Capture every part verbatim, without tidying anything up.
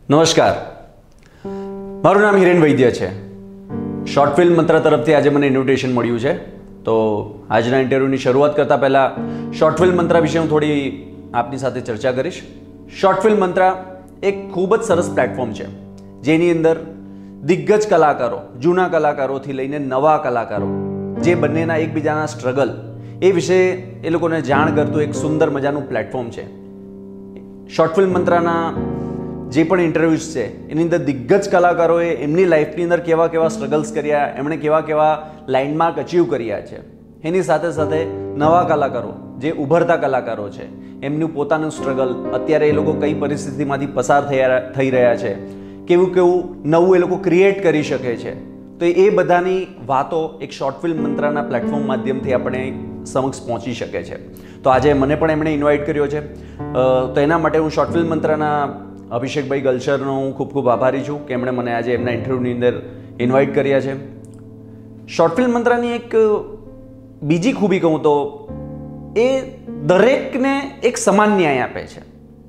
નમસ્કાર, મારું નામ હિરેન વૈદ્ય છે. શોર્ટ ફિલ્મ મંત્ર તરફથી આજે મને ઇન્વિટેશન મળ્યું છે. તો આજના ઇન્ટરવ્યૂની શરૂઆત કરતાં પહેલાં શોર્ટ ફિલ્મ મંત્ર વિશે હું થોડી આપની સાથે ચર્ચા કરીશ. શોર્ટ ફિલ્મ મંત્ર એક ખૂબ જ સરસ પ્લેટફોર્મ છે, જેની અંદર દિગ્ગજ કલાકારો, જૂના કલાકારોથી લઈને નવા કલાકારો, જે બંનેના એકબીજાના સ્ટ્રગલ એ વિશે એ લોકોને જાણ કરતું એક સુંદર મજાનું પ્લેટફોર્મ છે. શોર્ટ ફિલ્મ મંત્રના જે પણ ઇન્ટરવ્યૂઝ છે એની અંદર દિગ્ગજ કલાકારોએ એમની લાઈફની અંદર કેવા કેવા સ્ટ્રગલ્સ કર્યા, એમણે કેવા કેવા લેન્ડમાર્ક અચીવ કર્યા છે, એની સાથે સાથે નવા કલાકારો, જે ઉભરતા કલાકારો છે, એમનું પોતાનું સ્ટ્રગલ, અત્યારે એ લોકો કઈ પરિસ્થિતિમાંથી પસાર થયા થઈ રહ્યા છે, કેવું કેવું નવું એ લોકો ક્રિએટ કરી શકે છે, તો એ બધાની વાતો એક શોર્ટ ફિલ્મ મંત્રના પ્લેટફોર્મ માધ્યમથી આપણે સમક્ષ પહોંચી શકે છે. તો આજે મને પણ એમણે ઇન્વાઇટ કર્યો છે. તો એના માટે હું શોર્ટ ફિલ્મ મંત્રના અભિષેકભાઈ ગલશરનો હું ખૂબ ખૂબ આભારી છું કે એમણે મને આજે એમના ઇન્ટરવ્યૂની અંદર ઇન્વાઇટ કર્યા છે. શોર્ટ ફિલ્મ મંત્રની એક બીજી ખૂબી કહું તો એ દરેકને એક સમાન ન્યાય આપે છે.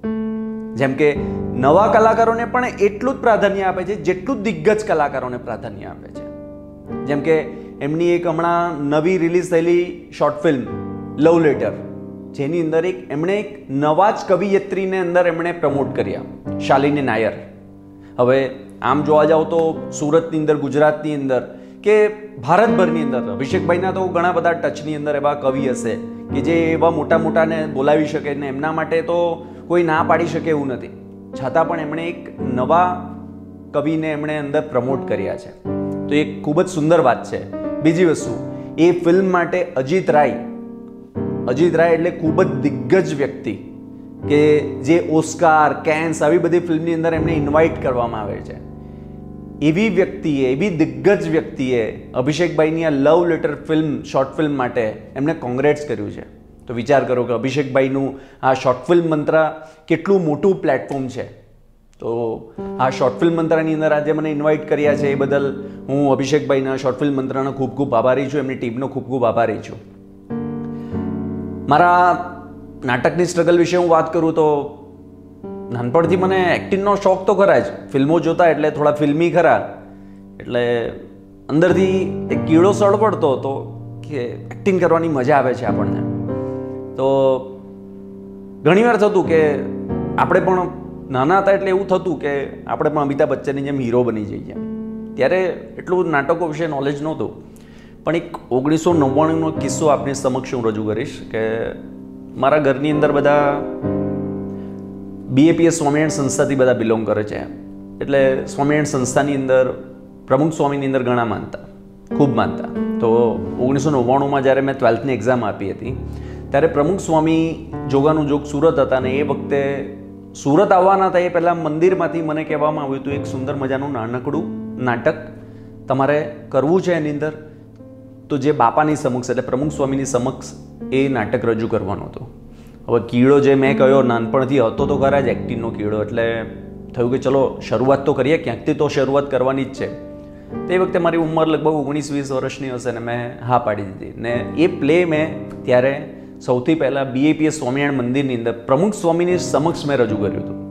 જેમ કે નવા કલાકારોને પણ એટલું જ પ્રાધાન્ય આપે છે જેટલું દિગ્ગજ કલાકારોને પ્રાધાન્ય આપે છે. જેમ કે એમની એક હમણાં નવી રિલીઝ થયેલી શોર્ટ ફિલ્મ લવ લેટર, જેની અંદર એક એમણે એક નવા જ કવિયત્રીને અંદર એમણે પ્રમોટ કર્યા, શાલિની નાયર. હવે આમ જોવા જાવ તો સુરતની અંદર, ગુજરાતની અંદર કે ભારતભરની અંદર અભિષેકભાઈના તો ઘણા બધા ટચની અંદર એવા કવિ હશે કે જે એવા મોટા મોટાને બોલાવી શકે ને એમના માટે તો કોઈ ના પાડી શકે એવું નથી. છતાં પણ એમણે એક નવા કવિને એમણે અંદર પ્રમોટ કર્યા છે. તો એ ખૂબ જ સુંદર વાત છે. બીજી વસ્તુ, એ ફિલ્મ માટે અજીત રાય અજીત રાય એટલે ખૂબ જ દિગ્ગજ વ્યક્તિ કે જે ઓસ્કાર, કેન્સ આવી બધી ફિલ્મની અંદર એમને ઇન્વાઇટ કરવામાં આવે છે. એવી વ્યક્તિએ, એવી દિગ્ગજ વ્યક્તિએ અભિષેકભાઈની આ love letter film, short film માટે એમને કોંગ્રેટ્સ કર્યું છે. તો વિચાર કરો કે અભિષેકભાઈનું આ શોર્ટ ફિલ્મ મંત્ર કેટલું મોટું પ્લેટફોર્મ છે. તો આ શોર્ટ ફિલ્મ મંત્રની અંદર આજે મને ઇન્વાઇટ કર્યા છે એ બદલ હું અભિષેકભાઈના શોર્ટ ફિલ્મ મંત્રનો ખૂબ ખૂબ આભારી છું, એમની ટીમનો ખૂબ ખૂબ આભારી છું. મારા નાટકની સ્ટ્રગલ વિશે હું વાત કરું તો નાનપણથી મને એક્ટિંગનો શોખ તો ખરા જ. ફિલ્મો જોતા એટલે થોડા ફિલ્મી ખરા, એટલે અંદરથી એક કીડો સળવડતો હતો કે એક્ટિંગ કરવાની મજા આવે છે આપણને. તો ઘણીવાર થતું કે આપણે પણ નાના હતા એટલે એવું થતું કે આપણે પણ અમિતાભ બચ્ચનની જેમ હીરો બની જઈએ. ત્યારે એટલું નાટકો વિશે નોલેજ નહોતું. પણ એક ઓગણીસો નવ્વાણુંનો કિસ્સો આપની સમક્ષ હું રજૂ કરીશ કે મારા ઘરની અંદર બધા બીએપીએસ સ્વામિનારાયણ સંસ્થાથી બધા બિલોંગ કરે છે. એટલે સ્વામિનારાયણ સંસ્થાની અંદર પ્રમુખ સ્વામીની અંદર ઘણા માનતા, ખૂબ માનતા. તો ઓગણીસો નવ્વાણુંમાં જ્યારે મેં ટ્વેલ્થની એક્ઝામ આપી હતી ત્યારે પ્રમુખ સ્વામી જોગાનું જોગ સુરત હતા અને એ વખતે સુરત આવવાના હતા એ પહેલાં મંદિરમાંથી મને કહેવામાં આવ્યું હતું એક સુંદર મજાનું નાનકડું નાટક તમારે કરવું છે. એની અંદર તો જે બાપાની સમક્ષ એટલે પ્રમુખ સ્વામીની સમક્ષ એ નાટક રજૂ કરવાનું હતું. હવે કીડો જે મેં કહ્યો નાનપણથી હતો તો ખરા જ એક્ટિંગનો કીડો, એટલે થયું કે ચલો શરૂઆત તો કરીએ, ક્યાંકથી તો શરૂઆત કરવાની જ છે. તે વખતે મારી ઉંમર લગભગ ઓગણીસ વીસ વર્ષની હશે ને મેં હા પાડી દીધી ને એ પ્લે મેં ત્યારે સૌથી પહેલાં બીએપીએસ સ્વામિનારાયણ મંદિરની અંદર પ્રમુખ સ્વામીની સમક્ષ મેં રજૂ કર્યું હતું.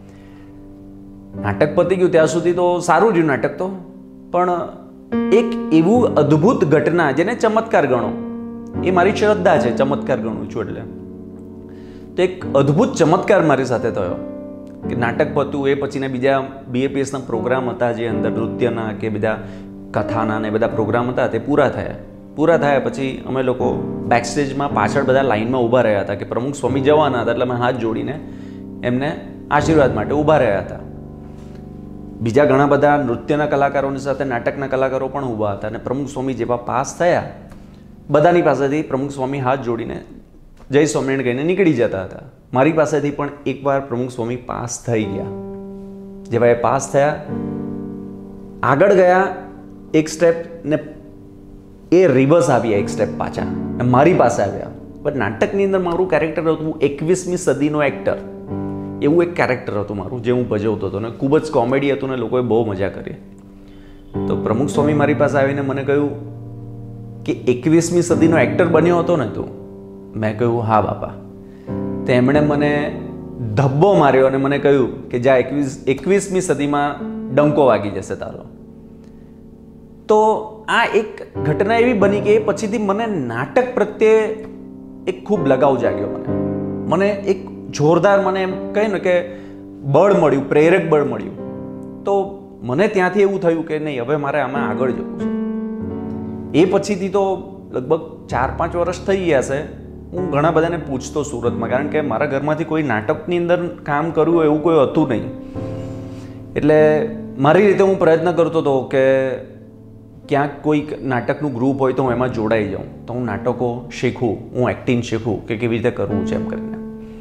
નાટક પતી ગયું ત્યાં સુધી તો સારું રહ્યું નાટક તો, પણ એક એવું અદ્ભુત ઘટના જેને ચમત્કાર ગણો, એ મારી શ્રદ્ધા છે, ચમત્કાર ગણું છું. એટલે તો એક અદ્ભુત ચમત્કાર મારી સાથે થયો કે નાટક પતું એ પછીના બીજા બીએપીએસના પ્રોગ્રામ હતા, જે અંદર નૃત્યના કે બધા કથાના ને બધા પ્રોગ્રામ હતા, તે પૂરા થયા. પૂરા થયા પછી અમે લોકો બેકસ્ટેજમાં પાછળ બધા લાઇનમાં ઊભા રહ્યા હતા કે પ્રમુખ સ્વામી જવાના હતા, એટલે અમે હાથ જોડીને એમને આશીર્વાદ માટે ઊભા રહ્યા હતા. બીજા ઘણા બધા નૃત્યના કલાકારોની સાથે નાટકના કલાકારો પણ ઊભા હતા અને પ્રમુખ સ્વામી જેવા પાસ થયા, બધાની પાસેથી પ્રમુખ સ્વામી હાથ જોડીને જય સ્વામિનારાયણ કહીને નીકળી જતા હતા. મારી પાસેથી પણ એકવાર પ્રમુખ સ્વામી પાસ થઈ ગયા. જેવા એ પાસ થયા, આગળ ગયા એક સ્ટેપ ને એ રિવર્સ આવ્યા એક સ્ટેપ પાછા મારી પાસે આવ્યા. પણ નાટકની અંદર મારું કેરેક્ટર હતું એકવીસમી સદીનો એક્ટર, એવું એક કેરેક્ટર હતું મારું જે હું ભજવતો હતો ને ખૂબ જ કોમેડી હતું ને લોકોએ બહુ મજા કરી. તો પ્રમુખ સ્વામી મારી પાસે આવીને મને કહ્યું કે એકવીસમી સદીનો એક્ટર બન્યો હતો ને તું? મેં કહ્યું હા બાપા. તો એમણે મને ધબ્બો માર્યો અને મને કહ્યું કે જ્યાં એકવીસ એકવીસમી સદીમાં ડંકો વાગી જશે તારો. તો આ એક ઘટના એવી બની કે એ પછીથી મને નાટક પ્રત્યે એક ખૂબ લગાવ જાગ્યો. મને મને એક જોરદાર મને એમ કહે ને કે બળ મળ્યું, પ્રેરક બળ મળ્યું. તો મને ત્યાંથી એવું થયું કે નહીં, હવે મારે આમાં આગળ જવું છે. એ પછીથી તો લગભગ ચાર પાંચ વર્ષ થઈ ગયા છે. હું ઘણા બધાને પૂછતો સુરતમાં, કારણ કે મારા ઘરમાંથી કોઈ નાટકની અંદર કામ કરવું એવું કોઈ હતું નહીં. એટલે મારી રીતે હું પ્રયત્ન કરતો હતો કે ક્યાંક કોઈક નાટકનું ગ્રુપ હોય તો હું એમાં જોડાઈ જાઉં, તો હું નાટકો શીખું, હું એક્ટિંગ શીખું કે કેવી રીતે કરવું છે એમ કરીને.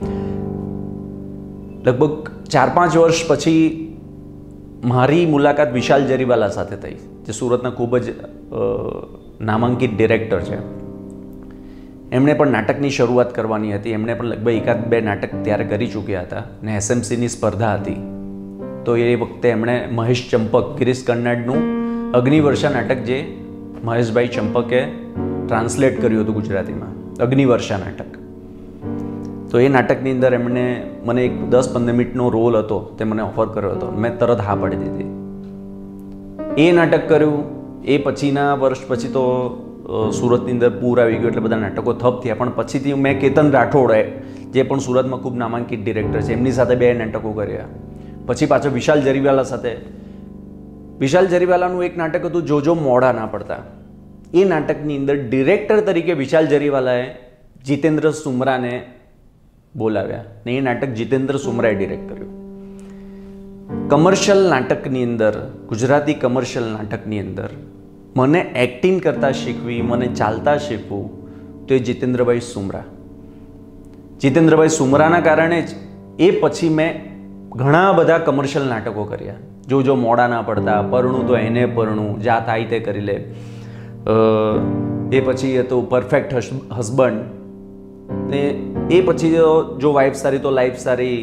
લગભગ ચાર પાંચ વર્ષ પછી મારી મુલાકાત વિશાલ જરીવાલા સાથે થઈ, જે સુરતના ખૂબ જ નામાંકિત ડિરેક્ટર છે. એમણે પણ નાટકની શરૂઆત કરવાની હતી. એમણે પણ લગભગ એકાદ બે નાટક ત્યારે કરી ચૂક્યા હતા ને એસએમસીની સ્પર્ધા હતી. તો એ વખતે એમણે મહેશ ચંપક, ગિરીશ કર્નાડનું અગ્નિવર્ષા નાટક, જે મહેશભાઈ ચંપકે ટ્રાન્સલેટ કર્યું હતું ગુજરાતીમાં, અગ્નિવર્ષા નાટક. તો એ નાટકની અંદર એમણે મને એક દસ પંદર મિનિટનો રોલ હતો, તે મને ઓફર કર્યો હતો. મેં તરત હા પાડી દીધી. એ નાટક કર્યું. એ પછીના વર્ષ પછી તો સુરતની અંદર પૂર આવી ગયું એટલે બધા નાટકો થપ થયા. પણ પછીથી મેં કેતન રાઠોડ, જે પણ સુરતમાં ખૂબ નામાંકિત ડિરેક્ટર છે, એમની સાથે બે નાટકો કર્યા. પછી પાછો વિશાલ જરીવાલા સાથે. વિશાલ જરીવાલાનું એક નાટક હતું જોજો મોડા ના પડતા. એ નાટકની અંદર ડિરેક્ટર તરીકે વિશાલ જરીવાલાએ જીતેન્દ્ર સુમરાને બોલાવ્યા ને એ નાટક જીતેન્દ્ર સુમરાએ ડિરેક્ટ કર્યું. કમર્શિયલ નાટકની અંદર, ગુજરાતી કમર્શિયલ નાટકની અંદર મને એક્ટિંગ કરતાં શીખવી, મને ચાલતા શીખવું, તો એ જીતેન્દ્રભાઈ સુમરા. જીતેન્દ્રભાઈ સુમરાના કારણે જ એ પછી મેં ઘણા બધા કમર્શિયલ નાટકો કર્યા. જોજો મોડા ના પડતા, પરણું તો એને પરણું, જા થાય તે કરી લે, એ પછી હતું પરફેક્ટ હસબન્ડ, ને એ પછી જો વાઇફ સારી તો લાઈફ સારી.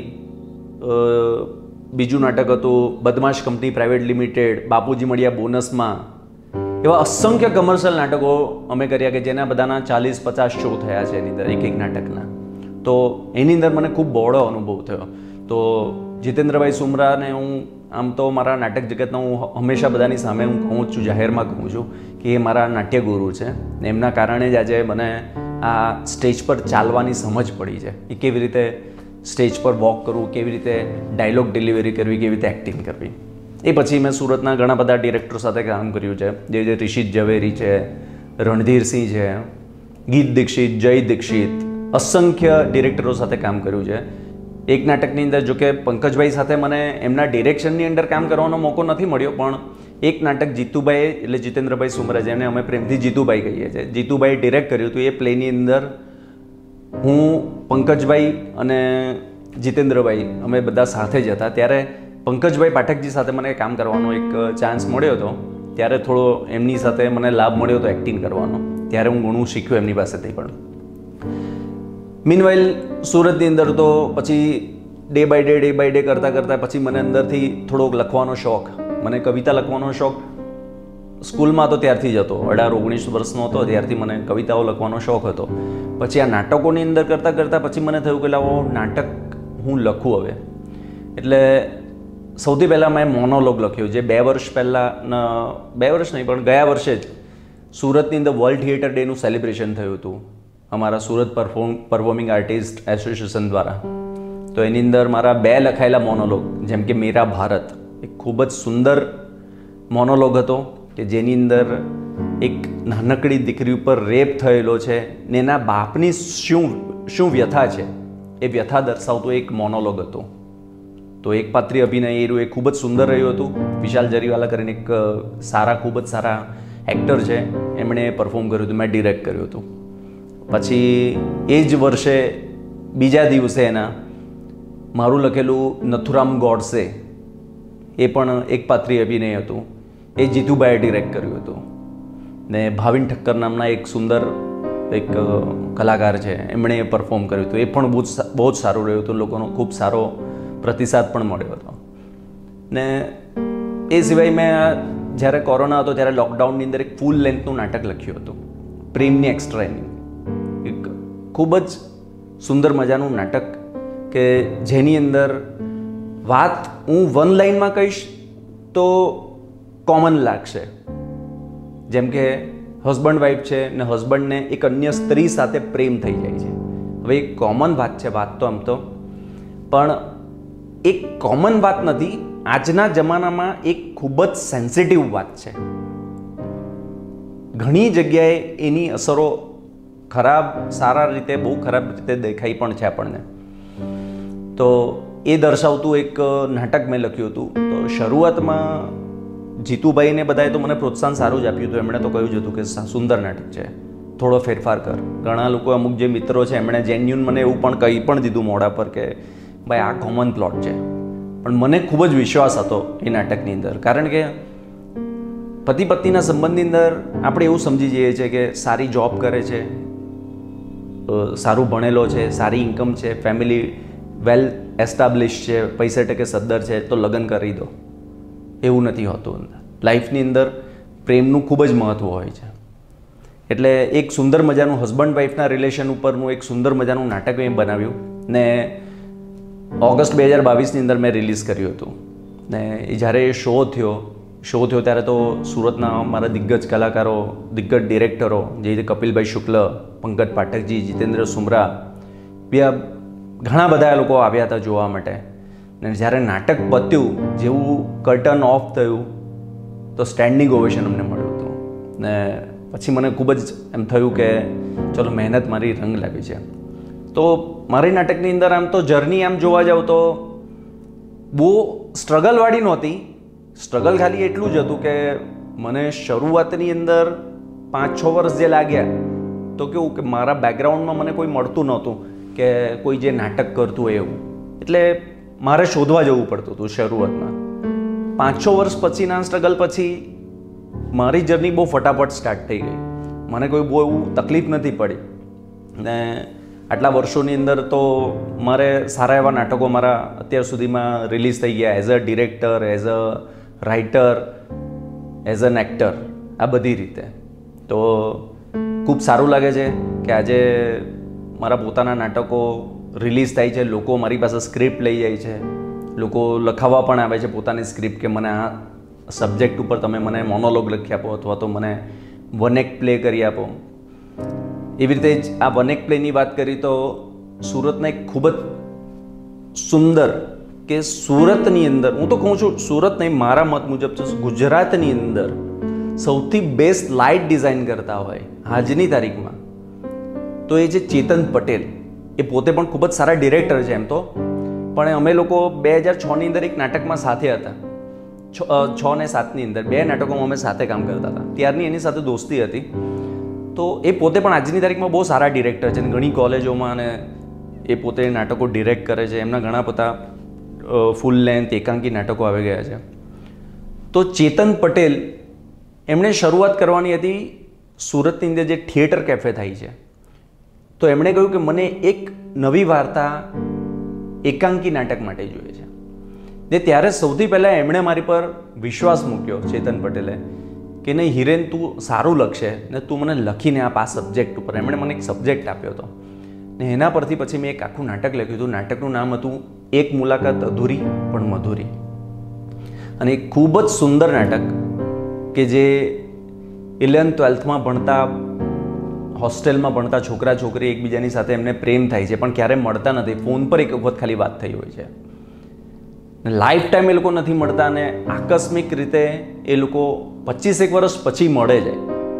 બીજું નાટક હતું બદમાશ કંપની પ્રાઇવેટ લિમિટેડ, બાપુજી મળ્યા બોનસમાં. એવા અસંખ્ય કમર્શિયલ નાટકો અમે કર્યા કે જેના બધાના ચાલીસ પચાસ શો થયા છે એની અંદર, એક એક નાટકના. તો એની અંદર મને ખૂબ બહોળો અનુભવ થયો. તો જીતેન્દ્રભાઈ સુમરાને હું આમ તો મારા નાટક જગતના હું હંમેશા બધાની સામે હું કહું જ છું, જાહેરમાં કહું છું કે એ મારા નાટ્યગુરુ છે. ને એમના કારણે જ આજે મને આ સ્ટેજ પર ચાલવાની સમજ પડી છે કે કેવી રીતે સ્ટેજ પર વોક કરવું, કેવી રીતે ડાયલોગ ડિલિવરી કરવી, કેવી રીતે એક્ટિંગ કરવી. એ પછી મેં સુરતના ઘણા બધા ડિરેક્ટરો સાથે કામ કર્યું છે, જે જે રિશિત ઝવેરી છે, રણધીરસિંહ છે, ગીત દીક્ષિત, જય દીક્ષિત, અસંખ્ય ડિરેક્ટરો સાથે કામ કર્યું છે. એક નાટકની અંદર જો કે પંકજભાઈ સાથે મને એમના ડિરેક્શનની અંદર કામ કરવાનો મોકો નથી મળ્યો, પણ એક નાટક જીતુભાઈ એટલે જીતેન્દ્રભાઈ સુમરા, જેને અમે પ્રેમથી જીતુભાઈ કહીએ છીએ, જીતુભાઈ ડિરેક્ટ કર્યું હતું. એ પ્લેની અંદર હું, પંકજભાઈ અને જીતેન્દ્રભાઈ અમે બધા સાથે જ હતા. ત્યારે પંકજભાઈ પાઠકજી સાથે મને કામ કરવાનો એક ચાન્સ મળ્યો હતો. ત્યારે થોડો એમની સાથે મને લાભ મળ્યો હતો એક્ટિંગ કરવાનો. ત્યારે હું ઘણું શીખ્યું એમની પાસેથી પણ. મીનવાઇલ સુરતની અંદર તો પછી day by day day by day કરતાં કરતાં પછી મને અંદરથી થોડોક લખવાનો શોખ, મને કવિતા લખવાનો શોખ સ્કૂલમાં તો ત્યારથી જ હતો. અઢાર ઓગણીસ વર્ષનો હતો ત્યારથી મને કવિતાઓ લખવાનો શોખ હતો. પછી આ નાટકોની અંદર કરતાં કરતાં પછી મને થયું કે લાવો નાટક હું લખું હવે. એટલે સૌથી પહેલાં મેં મોનોલોગ લખ્યો, જે બે વર્ષ પહેલાં, બે વર્ષ નહીં પણ ગયા વર્ષે જ સુરતની અંદર વર્લ્ડ થિયેટર ડેનું સેલિબ્રેશન થયું હતું અમારા Surat perform performing artist association દ્વારા. તો એની અંદર મારા બે લખાયેલા મોનોલોગ, જેમ કે મેરા ભારત, એક ખૂબ જ સુંદર મોનોલોગ હતો કે જેની અંદર એક નાનકડી દીકરી ઉપર રેપ થયેલો છે ને એના બાપની શું શું વ્યથા છે એ વ્યથા દર્શાવતો એક મોનોલોગ હતો. તો એક પાત્રી અભિનય એરું એ ખૂબ જ સુંદર રહ્યું હતું. વિશાલ જરીવાલા કરીને એક સારા, ખૂબ જ સારા એક્ટર છે, એમણે પરફોર્મ કર્યું હતું, મેં ડિરેક્ટ કર્યું હતું. પછી એ જ વર્ષે બીજા દિવસે એના મારું લખેલું નથુરામ ગોડસે, એ પણ એક પાત્રી અભિનય હતું, એ જીતુભાઈએ ડિરેક્ટ કર્યું હતું. ને ભાવિન ઠક્કર નામના એક સુંદર એક કલાકાર છે, એમણે પરફોર્મ કર્યું હતું. એ પણ બહુ જ બહુ જ સારું રહ્યું હતું, લોકોનો ખૂબ સારો પ્રતિસાદ પણ મળ્યો હતો. ને એ સિવાય મેં જ્યારે કોરોના હતો ત્યારે લોકડાઉનની અંદર એક ફૂલ લેન્થનું નાટક લખ્યું હતું, પ્રેમની એક્સ્ટ્રા ઇનિંગ. એક ખૂબ જ સુંદર મજાનું નાટક કે જેની અંદર વાત હું વન લાઇનમાં કહીશ તો કોમન લાગશે, જેમ કે હસબન્ડ વાઈફ છે ને હસબન્ડને એક અન્ય સ્ત્રી સાથે પ્રેમ થઈ જાય છે. હવે એક કોમન વાત છે, વાત તો આમ તો, પણ એક કોમન વાત નથી. આજના જમાનામાં એક ખૂબ જ સેન્સિટિવ વાત છે. ઘણી જગ્યાએ એની અસરો ખરાબ, સારા રીતે, બહુ ખરાબ રીતે દેખાઈ પણ છે આપણને. તો એ દર્શાવતું એક નાટક મેં લખ્યું હતું. તો શરૂઆતમાં જીતુભાઈને બધાએ તો મને પ્રોત્સાહન સારું જ આપ્યું હતું. એમણે તો કહ્યું જ હતું કે સુંદર નાટક છે, થોડો ફેરફાર કર. ઘણા લોકો, અમુક જે મિત્રો છે એમણે જેન્યુન મને એવું પણ કહી પણ દીધું મોઢા પર કે ભાઈ આ કોમન પ્લોટ છે. પણ મને ખૂબ જ વિશ્વાસ હતો એ નાટકની અંદર, કારણ કે પતિ પત્નીના સંબંધની અંદર આપણે એવું સમજી જઈએ છીએ કે સારી જોબ કરે છે, સારું ભણેલો છે, સારી ઇન્કમ છે, ફેમિલી વેલ એસ્ટાબ્લિશ છે, પૈસે ટકે સદ્ધર છે, તો લગ્ન કરી દો. એવું નથી હોતું. લાઈફની અંદર પ્રેમનું ખૂબ જ મહત્ત્વ હોય છે. એટલે એક સુંદર મજાનું હસબન્ડ વાઈફના રિલેશન ઉપરનું એક સુંદર મજાનું નાટક મેં બનાવ્યું ને ઓગસ્ટ બે હજાર બાવીસની અંદર મેં રિલીઝ કર્યું હતું. ને એ જ્યારે એ શો થયો શો થયો ત્યારે તો સુરતના મારા દિગ્ગજ કલાકારો, દિગ્ગજ ડિરેક્ટરો, જે રીતે કપિલભાઈ શુક્લ, પંકજ પાઠકજી, જીતેન્દ્ર સુમરા, બીજા ઘણા બધા લોકો આવ્યા હતા જોવા માટે. ને જ્યારે નાટક પત્યું, જેવું કર્ટન ઓફ થયું તો સ્ટેન્ડિંગ ઓવેશન અમને મળ્યું હતું. ને પછી મને ખૂબ જ એમ થયું કે ચલો મહેનત મારી રંગ લાવી છે. તો મારી નાટકની અંદર આમ તો જર્ની આમ જોવા જાવ તો બહુ સ્ટ્રગલવાળી નહોતી. સ્ટ્રગલ ખાલી એટલું જ હતું કે મને શરૂઆતની અંદર પાંચ છ વર્ષ જે લાગ્યા તો કેવું કે મારા બેકગ્રાઉન્ડમાં મને કોઈ મળતું નહોતું કે કોઈ જે નાટક કરતું હોય એવું. એટલે મારે શોધવા જવું પડતું હતું શરૂઆતમાં. પાંચ છ વર્ષ પછીના સ્ટ્રગલ પછી મારી જર્ની બહુ ફટાફટ સ્ટાર્ટ થઈ ગઈ. મને કોઈ બહુ એવું તકલીફ નથી પડી. ને આટલા વર્ષોની અંદર તો મારે સારા એવા નાટકો મારા અત્યાર સુધીમાં રિલીઝ થઈ ગયા, as a director, as a writer, as an actor, આ બધી રીતે. તો ખૂબ સારું લાગે છે કે આજે મારા પોતાના નાટકો રિલીઝ થાય છે, લોકો મારી પાસે સ્ક્રિપ્ટ લઈ જાય છે, લોકો લખાવવા પણ આવે છે પોતાની સ્ક્રિપ્ટ કે મને આ સબ્જેક્ટ ઉપર તમે મને મોનોલોગ લખી આપો અથવા તો મને વન એક્ટ પ્લે કરી આપો. એવી રીતે જ આ વન એક્ટ પ્લેની વાત કરી તો સુરતના એક ખૂબ જ સુંદર કે સુરતની અંદર, હું તો કહું છું સુરત નહીં, મારા મત મુજબ તો ગુજરાતની અંદર સૌથી બેસ્ટ લાઇટ ડિઝાઇન કરતા હોય આજની તારીખમાં તો એ છે ચેતન પટેલ. એ પોતે પણ ખૂબ જ સારા ડિરેક્ટર છે એમ તો, પણ અમે લોકો બે હજાર છની અંદર એક નાટકમાં સાથે હતા. છ ને સાતની અંદર બે નાટકોમાં અમે સાથે કામ કરતા હતા. ત્યારની એની સાથે દોસ્તી હતી. તો એ પોતે પણ આજની તારીખમાં બહુ સારા ડિરેક્ટર છે અને ઘણી કોલેજોમાં અને એ પોતે નાટકો ડિરેક્ટ કરે છે. એમના ઘણા બધા ફૂલ લેન્થ એકાંકી નાટકો આવી ગયા છે. તો ચેતન પટેલ એમણે શરૂઆત કરવાની હતી સુરતની અંદર જે થિયેટર કેફે થાય છે. તો એમણે કહ્યું કે મને એક નવી વાર્તા એકાંકી નાટક માટે જોઈએ છે. ને ત્યારે સૌથી પહેલાં એમણે મારી પર વિશ્વાસ મૂક્યો ચેતન પટેલે કે નહીં હિરેન, તું સારું લખશે ને તું મને લખીને આપ આ સબ્જેક્ટ ઉપર. એમણે મને એક સબ્જેક્ટ આપ્યો હતો ને એના પરથી પછી મેં એક આખું નાટક લખ્યું હતું. નાટકનું નામ હતું એક મુલાકાત અધૂરી પણ મધુરી. અને એક ખૂબ જ સુંદર નાટક કે જે ઇલેવન્થ ટ્વેલ્થમાં ભણતા, હોસ્ટેલમાં ભણતા છોકરા છોકરી એકબીજાની સાથે એમને પ્રેમ થાય છે પણ ક્યારે મળતા નથી. ફોન પર એક વખત ખાલી વાત થઈ હોય છે. લાઈફ ટાઈમ એ લોકો નથી મળતા અને આકસ્મિક રીતે એ લોકો પચીસેક વર્ષ પછી મળે છે.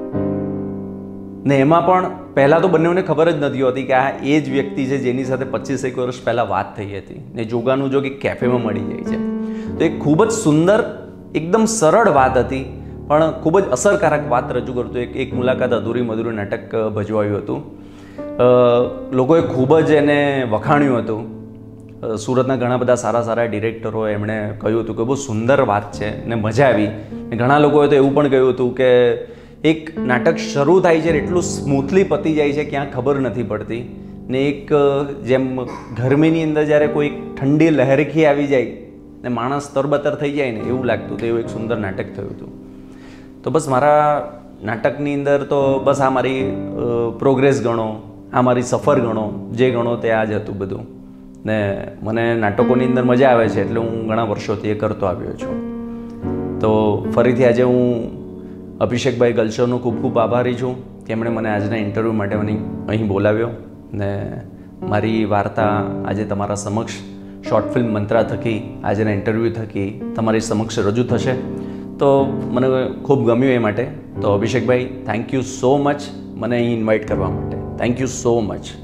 ને એમાં પણ પહેલાં તો બંનેઓને ખબર જ નથી હોતી કે આ એ જ વ્યક્તિ છે જેની સાથે પચીસેક વર્ષ પહેલાં વાત થઈ હતી. ને જોગાનું જોગ એક કેફેમાં મળી જાય છે. તો એક ખૂબ જ સુંદર, એકદમ સરળ વાત હતી પણ ખૂબ જ અસરકારક વાત રજૂ કરતું એક એક મુલાકાત અધૂરી મધુરી નાટક ભજવાયું હતું. લોકોએ ખૂબ જ એને વખાણ્યું હતું. સુરતના ઘણા બધા સારા સારા ડિરેક્ટરોએ એમણે કહ્યું હતું કે બહુ સુંદર વાત છે ને મજા આવી. ઘણા લોકોએ તો એવું પણ કહ્યું હતું કે એક નાટક શરૂ થાય છે એટલું સ્મૂથલી પતી જાય છે ક્યાં ખબર નથી પડતી. ને એક જેમ ગરમીની અંદર જ્યારે કોઈ ઠંડી લહેરખી આવી જાય ને માણસ તરબતર થઈ જાય ને એવું લાગતું હતું. એવું એક સુંદર નાટક થયું હતું. તો બસ મારા નાટકની અંદર તો બસ આ મારી પ્રોગ્રેસ ગણો, આ મારી સફર ગણો, જે ગણો તે આ જ હતું બધું. ને મને નાટકોની અંદર મજા આવે છે એટલે હું ઘણા વર્ષોથી એ કરતો આવ્યો છું. તો ફરીથી આજે હું અભિષેકભાઈ ગલચરનો ખૂબ ખૂબ આભારી છું કે એમણે મને આજના ઇન્ટરવ્યૂ માટે મને અહીં બોલાવ્યો ને મારી વાર્તા આજે તમારા સમક્ષ શોર્ટ ફિલ્મ મંત્રા થકી આજના ઇન્ટરવ્યૂ થકી તમારી સમક્ષ રજૂ થશે. તો મને ખૂબ ગમ્યું એ માટે. તો અભિષેકભાઈ, થેન્ક યુ સો મચ મને અહીં ઇન્વાઇટ કરવા માટે. Thank you so much.